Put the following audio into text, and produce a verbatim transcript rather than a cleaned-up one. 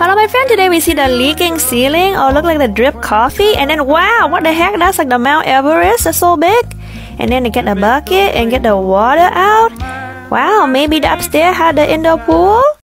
Hello my friend, today we see the leaking ceiling. Oh, look like the drip coffee. And then wow, what the heck, that's like the Mount Everest. That's so big. And then they get the bucket and get the water out. Wow, maybe the upstairs had the indoor pool.